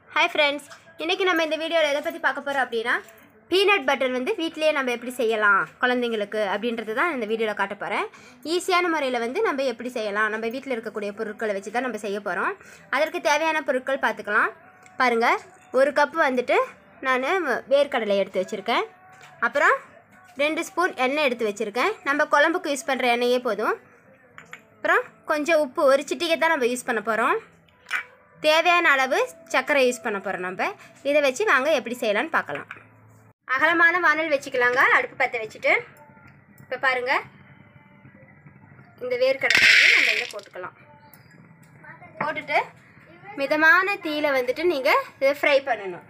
Hi friends, இன்றைக்கி நம்ம இந்த வீடியோவில் எதை பற்றி பார்க்க போகிறோம் அப்படின்னா பீனட் பட்டர் வந்து வீட்டிலேயே நம்ம எப்படி செய்யலாம் குழந்தைங்களுக்கு அப்படின்றது தான் இந்த வீடியோவில் காட்ட போகிறேன். ஈஸியான முறையில் வந்து நம்ம எப்படி செய்யலாம், நம்ம வீட்டில் இருக்கக்கூடிய பொருட்களை வச்சு தான் நம்ம செய்ய போகிறோம். அதற்கு தேவையான பொருட்கள் பார்த்துக்கலாம். பாருங்கள், ஒரு கப்பு வந்துட்டு நான் வேர்க்கடலை எடுத்து வச்சுருக்கேன். அப்புறம் 2 ஸ்பூன் எண்ணெய் எடுத்து வச்சுருக்கேன். நம்ம குழம்புக்கு யூஸ் பண்ணுற எண்ணெயே போதும். அப்புறம் கொஞ்சம் உப்பு, ஒரு சிட்டிகை தான் நம்ம யூஸ் பண்ண போகிறோம். தேவையான அளவு சர்க்கரை யூஸ் பண்ண போகிறோம். நம்ம இதை வச்சு வாங்க எப்படி செய்யலான்னு பார்க்கலாம். அகலமான வானல் வச்சுக்கலாங்க. அடுப்பு பற்ற வச்சுட்டு இப்போ பாருங்கள், இந்த வேர்க்கடலை வந்து நம்ம இதை போட்டுக்கலாம். போட்டுட்டு மிதமான தீயில் வந்துட்டு நீங்கள் இதை ஃப்ரை பண்ணணும்.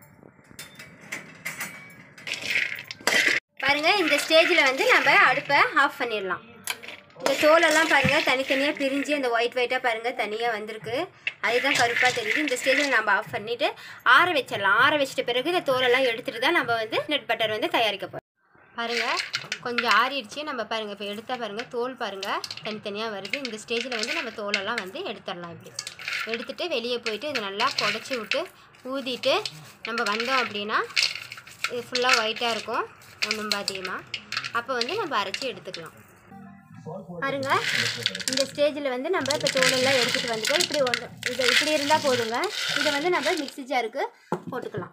பாருங்கள், இந்த ஸ்டேஜில் வந்து நம்ம அடுப்பை ஆஃப் பண்ணிடலாம். இந்த தோலெல்லாம் பாருங்கள் தனித்தனியாக பிரிஞ்சு அந்த ஒயிட்டாக பாருங்கள் தனியாக வந்திருக்கு. அதுதான் கருப்பாக தெரியுது. இந்த ஸ்டேஜில் நம்ம ஆஃப் பண்ணிவிட்டு ஆற வச்சிடலாம். ஆற வச்சிட்ட பிறகு இந்த தோலெல்லாம் எடுத்துகிட்டு தான் நம்ம வந்து நட் பட்டர் வந்து தயாரிக்க போகிறோம். பாருங்கள், கொஞ்சம் ஆறிடுச்சு. நம்ம பாருங்கள் இப்போ எடுத்தால் பாருங்கள் தோல் பாருங்கள் தனித்தனியாக வருது. இந்த ஸ்டேஜில் வந்து நம்ம தோலெல்லாம் வந்து எடுத்துடலாம். இப்படி எடுத்துகிட்டு வெளியே போயிட்டு இதை நல்லா புடச்சி விட்டு ஊதிட்டு நம்ம வந்தோம் அப்படின்னா இது ஃபுல்லாக ஒயிட்டாக இருக்கும் ஒன்றும் பாத்தியமாக. அப்போ வந்து நம்ம அரைச்சி எடுத்துக்கலாம். பாருங்க, இந்த ஸ்டேஜில் வந்து நம்ம இப்போ தோலெல்லாம் எடுத்துகிட்டு வந்துட்டோம். இப்படி இருந்தால் போதுங்க. இதை வந்து நம்ம மிக்ஸி ஜாருக்கு போட்டுக்கலாம்.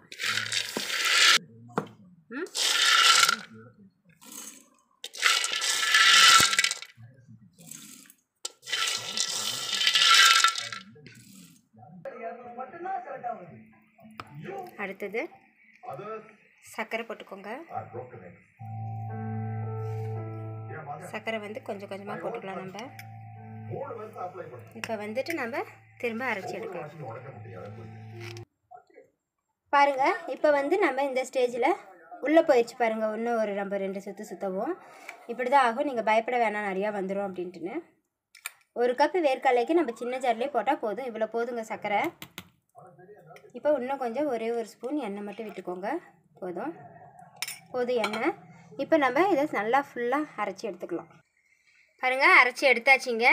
அடுத்தது சர்க்கரை போட்டுக்கோங்க. சர்க்கரை வந்து கொஞ்சம் கொஞ்சமாக போட்டுக்கலாம். நம்ம இப்போ வந்துட்டு நம்ம திரும்ப அரைச்சி எடுக்கலாம். பாருங்கள், இப்போ வந்து நம்ம இந்த ஸ்டேஜில் உள்ளே போயிடுச்சு பாருங்கள். இன்னும் ஒரு நம்ம 2 சுற்று சுற்றவும். இப்படி தான் ஆகும். நீங்கள் பயப்பட வேணாம் நிறையா வந்துடும் அப்படின்ட்டுன்னு. 1 கப்பு வேர்க்கடலைக்கு நம்ம சின்ன ஜார்லேயே போட்டால் போதும். இவ்வளோ போதுங்க சர்க்கரை. இப்போ இன்னும் கொஞ்சம் ஒரே 1 ஸ்பூன் எண்ணெய் மட்டும் விட்டுக்கோங்க. போதும் எண்ணெய். இப்போ நம்ம இதை நல்லா ஃபுல்லாக அரைச்சி எடுத்துக்கலாம். பாருங்கள், அரைச்சி எடுத்தாச்சிங்க.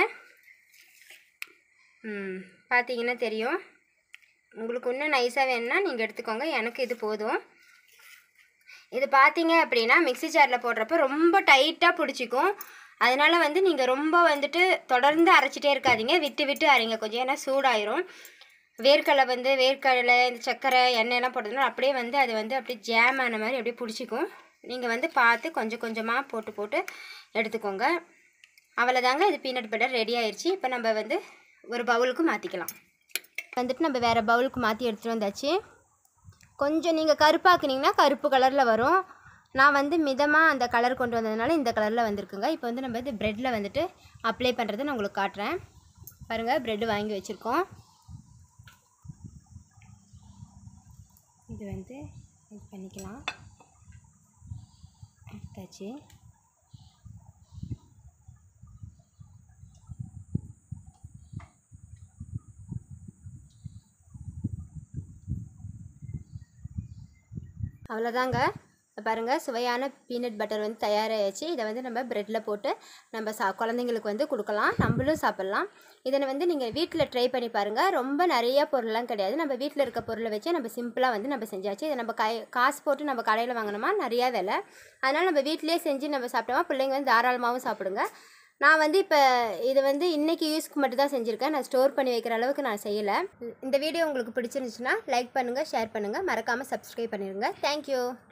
பார்த்தீங்கன்னா தெரியும். உங்களுக்கு இன்னும் நைஸாக வேணுன்னா நீங்கள் எடுத்துக்கோங்க. எனக்கு இது போதும். இது பார்த்தீங்க அப்படின்னா மிக்ஸி ஜாரில் போடுறப்ப ரொம்ப டைட்டாக பிடிச்சிக்கும். அதனால் வந்து நீங்கள் ரொம்ப வந்துட்டு தொடர்ந்து அரைச்சிட்டே இருக்காதீங்க. விட்டு விட்டு அரைங்க கொஞ்சம். ஏன்னா சூடாயிரும். வேர்க்கடலை இந்த சர்க்கரை எண்ணெயெல்லாம் போட்டதுனால அப்படியே வந்து அது வந்து அப்படியே ஜாம் ஆன மாதிரி அப்படியே பிடிச்சிக்கும். நீங்கள் வந்து பார்த்து கொஞ்சம் கொஞ்சமாக போட்டு எடுத்துக்கோங்க. அவ்வளோதாங்க, இது பீனட் பட்டர் ரெடி ஆயிடுச்சு. இப்போ நம்ம வந்து ஒரு பவுலுக்கு மாற்றிக்கலாம். வந்துட்டு நம்ம வேறு பவுலுக்கு மாற்றி எடுத்துகிட்டு வந்தாச்சு. கொஞ்சம் நீங்கள் கருப்பாக்குனீங்கன்னா கருப்பு கலரில் வரும். நான் வந்து மிதமாக அந்த கலர் கொண்டு வந்ததுனால இந்த கலரில் வந்திருக்குங்க. இப்போ வந்து நம்ம இது ப்ரெட்டில் வந்துட்டு அப்ளை பண்ணுறது நான் உங்களுக்கு காட்டுறேன். பாருங்கள், ப்ரெட்டு வாங்கி வச்சுருக்கோம். இது வந்து இது பண்ணிக்கலாம். எடுத்தாச்சு. அவ்வளோதாங்க. பாருங்கள், சுவையான பீனட் பட்டர் வந்து தயாராகிடுச்சு. இதை வந்து நம்ம ப்ரெட்டில் போட்டு நம்ம குழந்தைங்களுக்கு வந்து கொடுக்கலாம், நம்மளும் சாப்பிட்லாம். இதை வந்து நீங்கள் வீட்டில் ட்ரை பண்ணி பாருங்கள். ரொம்ப நிறைய பொருள்லாம் கிடையாது. நம்ம வீட்டில் இருக்க பொருளை வச்சு நம்ம சிம்பிளாக வந்து நம்ம செஞ்சாச்சு. இதை நம்ம காசு போட்டு நம்ம கடையில் வாங்கினோமா நிறையா விலை. அதனால் நம்ம வீட்டிலே செஞ்சு நம்ம சாப்பிட்டோமா பிள்ளைங்க வந்து தாராளமாகவும் சாப்பிடுங்க. நான் வந்து இப்போ இது வந்து இன்றைக்கி யூஸ்க்கு மட்டும் தான் செஞ்சுருக்கேன். நான் ஸ்டோர் பண்ணி வைக்கிற அளவுக்கு நான் செய்யலை. இந்த வீடியோ உங்களுக்கு பிடிச்சிருந்துச்சுன்னா லைக் பண்ணுங்கள், ஷேர் பண்ணுங்கள், மறக்காமல் சப்ஸ்கிரைப் பண்ணிடுங்க. தேங்க்யூ.